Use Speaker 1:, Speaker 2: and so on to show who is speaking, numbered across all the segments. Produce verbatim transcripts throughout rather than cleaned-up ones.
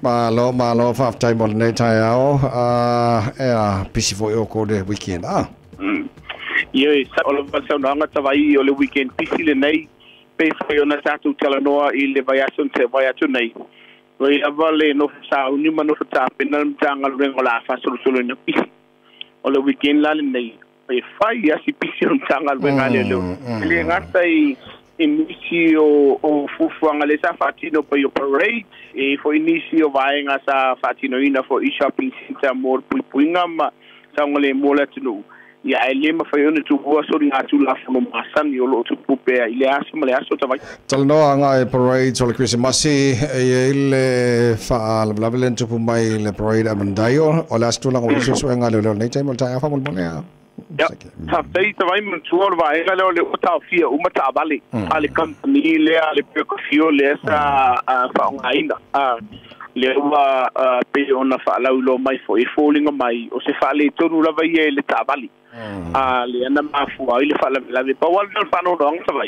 Speaker 1: Malo malo five time on nei tai ao uh eh busy for your code weekend ah.
Speaker 2: Mm. Ye sa ola sa nanga tawai ole weekend busy le nei pe foi ona tatu telanoa I le variation te variation nei. Wei avale no sa uni mano ta penal tanga rengo la fa solo solo na busy. Ole weekend la le nei pe fai ya si busy on tanga renga le lo. Le ngata I inicio o fufuanga le sa fatino pa yo parade e foi inicio vai nga sa fatino ina for shopping center more puinga ma sa ngole mola tunu ya ele ma foi ona tu go so ringa tu la fono masan yo lo tu pupe ile aso male aso tavai
Speaker 1: talno nga e parade so le Christmas e ile fa la blen tu mai le parade amandayo o la stu la ngo so nga le le nei tai mo tai fa mo mo
Speaker 2: Ja, tafei tawai mun tuor vai ga le o ta fia uma ta bali ale company le ale pekofio le sa fa ngaina a le wa pe ona fa la ulo mai fo e falling mai o se fa le tonu la vai le ta bali a le ana ma fu ai le fa la la pa wal no fa no dong tawai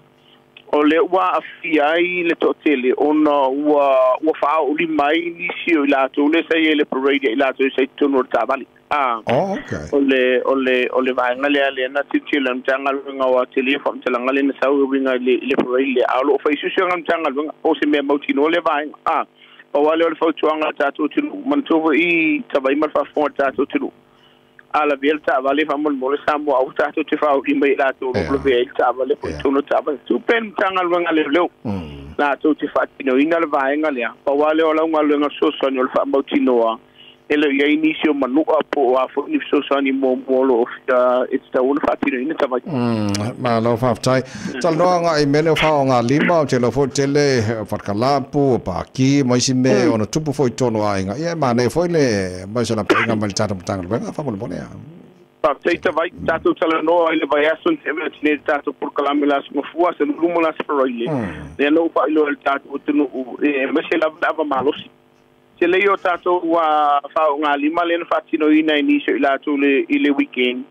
Speaker 2: o le wa fia I le totele ona wa wa fa o li mai ni si la to le sa le parade la to se tonu ta bali Ah,
Speaker 1: oh, okay.
Speaker 2: Ole ole ole vai ngale ale na titila mtanga lunga wa telefon tela ngale na sau winga le le proile alo fa isu ngam tanga lunga o se me mauti no le vai ah o wale ole fa tuanga tatu tilu mantovo I tabai mar fa fo tatu tilu ala belta vale fa mol mol Samoa o tatu te fa I mai la to lo ve ta vale po to no ta vale tu pen tanga lunga le lo la to te fa tino ina le vai ngale o wale ola lunga so so no fa mauti no ele ia inicio manua po a fo ni so sani mo molo of it's the one fatino ina tava
Speaker 1: mm ma lo fa tai tal no nga I mele fa nga lima te lo fo tele fa kalapu pa ki mo si me ona tupu fo tono ai nga ia ma ne fo le ma so na pa nga mal tata tanga ba fa mo bone
Speaker 2: pa te tava tato tala no ele vai asun te me tine tato por kalamela so fua se lumo la sproile le no pa lo tato tunu e me se la lava malosi se le yo tato wa fa nga lima le fatino ina inicio ila tu le ile weekend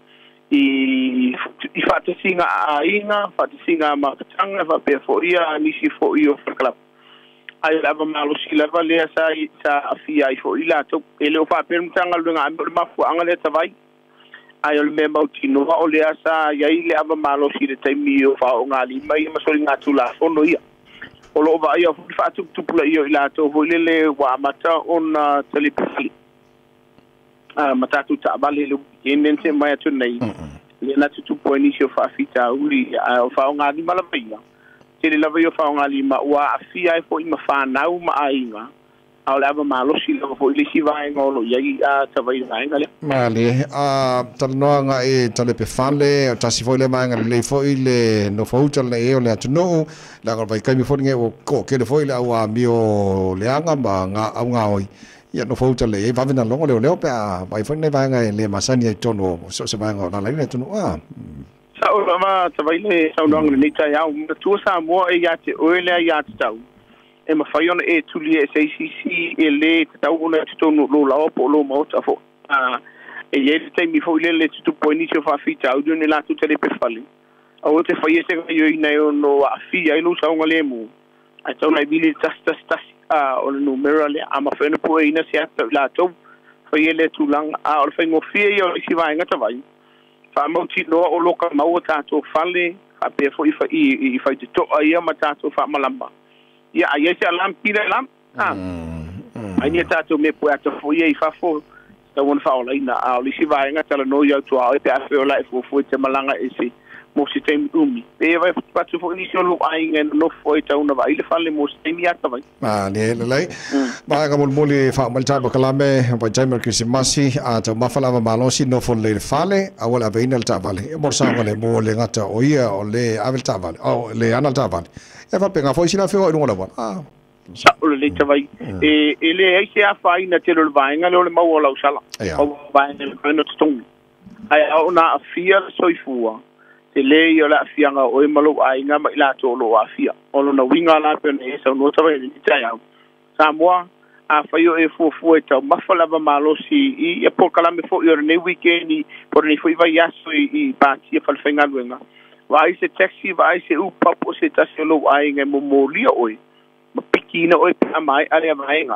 Speaker 2: I I fata singa ainga fata singa ma tanga fa pe fo ia nisi fo io club ai lava malo si lava le sa sa afia I fo ila to ele o fa per tanga lu nga ma fu anga le tavai ai o me mautino o le sa ia ile ava malo si le taimi o fa nga lima I ma so nga tu la fo no ia o lo va ia fa tu tu pula io ila to vo le wa mata on telepili ah mata tu ta bale le yenente mai tu nei le na tu po inisio fa fita uli fa nga di mala via se le lava io fa nga lima wa afia fo I ma fa na uma ainga au lava malo si lo fo ile si vai ngolo ia a ta vai vai ngale
Speaker 1: male a talno nga e tale pe fale ta si fo le manga le fo ile no fo tal le o le atno la ga vai kai mi fo nge o ko ke le fo ile a mio le anga ma nga au nga oi ia no fo tal le va vena longo le le pe a vai fo ne vai nga le masani e tono so se vai nga na le tono a
Speaker 2: sa o ma ta vai le sa no nga ni ta ya tu sa mo e ya te o le ya tau e ma fai ona e tuli e sei si si e le te tau ona te tonu lo lao po lo mauta fo e ye te taimi fo ile le tutu po inisio fa fita au dione la tu tele pe fali a o te fai e se yo ina yo no a fi ai lo sa unga le mu a tau na ibili tas tas tas a o le numero le a ma fai na po e ina se ata la tau fai e le tu lang a o le fai ngofia i o le si vai ngata vai fa mauti noa o loka mau tato fale a pe fo i fai te to a ia ma tato fa malamba ia ia se alam pila lam ah ai ni tato me po ato fo ia I fa fo ta won fa ola ina a li si vai nga tala no ia to a pe a fe ola fo fo te malanga e si mo si tem umi e vai pa tu fo ni so lo ai nga no fo ta una vai le fa le mo si mi ata vai
Speaker 1: ma le le lai ba ga mo mo le fa mal ta ba kala me ba jai mer kisi masi a ta ma fa la ma lo si no fo le fale a wala veina ta vale e mo sa le mo le ngata o ia o le avel ta vale o le ana ta vale e fa penga foi sina feo no la bon ah
Speaker 2: sa o le te vai e ele ai se a fa ina te lo vai nga le mau la usala o vai le no tong ai ona afia soifua te le yo la afia nga o e malo ai nga mai la to lo afia o na winga la pe ne sa no ta vai ni ta ya Samoa a fa yo e fu fu e ta ma fa la malo si i e por kala me fo yo ne weekend i por ni foi vai aso i pa ti fa fenga luenga vai se taxi vai se u papo se ta se lo ai nga mo mo li oi ma pikina oi pa mai ale vai nga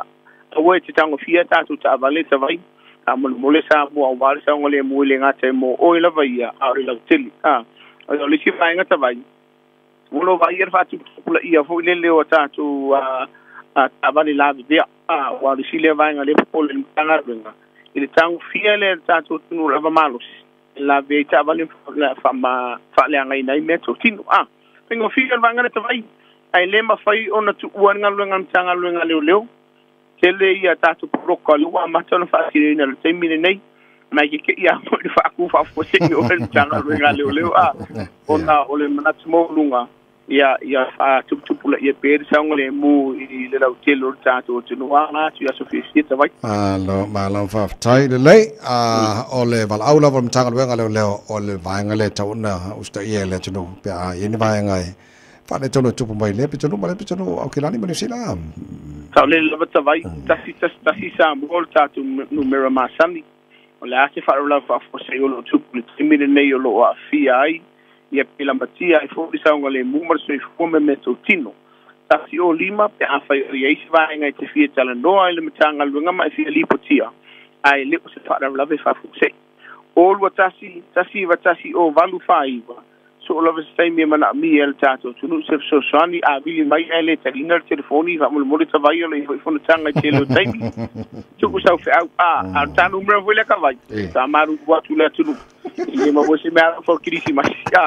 Speaker 2: Awe te tango fia tātou ta avale ta vai. A mo mole Samoa wale sa ngole mo le ngata mo o la vai a o la tili. Ah, o le si vai ngata vai. Ulo vai er fatu pula ia fo le le o tātou a a avale la via. Ah, wa le si le vai ngale pole tanga runga. Ile tango fia le tātou tunu lava malos. La via ta avale la fama fa le ngai nai meto tinu. Ah, pengo fia vai ngale ta vai. Ai le ma fai ona tu uan ngalunga tanga lunga leo leo. Kele ia tātou poroko lua matona whaasirina le teimine nei. Mai ke ia mo le whaaku whaafoseki o le tanga runga leo leo. Ah, ona o le manatu mōlunga. Ia ia whaatuputupula ia pēri saunga le mu i le lau telo le tātou o tunua ngā tu ia sofia sieta vai.
Speaker 1: Malo, malo whaafatai le lei. O le walaula wa mtanga runga leo leo o le vaenga le tauna usta ia le tunu. Pea ieni vaenga e. Whane tono tupu mai le pitonu ma le pitonu au kilani mani sila.
Speaker 2: Tau le lava tawai, tasi tasi tasi sa mol tātou numera masani. O le ase whaarula whaafosei o lo tupu le timine nei o lo a fia ai. Ia pila matia e fōri saunga le mumar so i fume me tō tino. Tasi o lima pe hawhai o ieisi vaenga i te fia tala noa i le matanga luenga mai fia lipo tia. Ai leo se whaarula ve whaafosei. O lua tasi, tasi wa tasi o valu whaiwa. So all of us say me mana mi el tato tunu se so sani a bili mai ele telina telefoni va mo mo ta vai le fo na tanga telo taimi tu ku sa fe a a ta numero vole ka vai ta maru wa tu le tunu e mo se me a fo krisi mas ya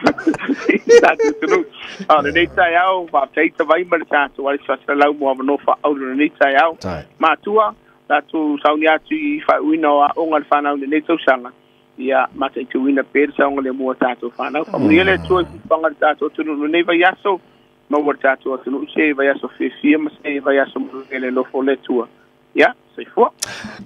Speaker 2: ta tunu a le ta yao va tai ta vai mar tato wa sa sa lau mo no fa au le ta yao ma tua ta tu saunia tu fa uino a onga fa na le to sanga. Ia mata tu ina per sa ngole mo tato fana fa ele tu panga tato tu no nei vai aso no mo tato tu se vai aso fe fia mas se vai aso ele lo fo le tua ia se fo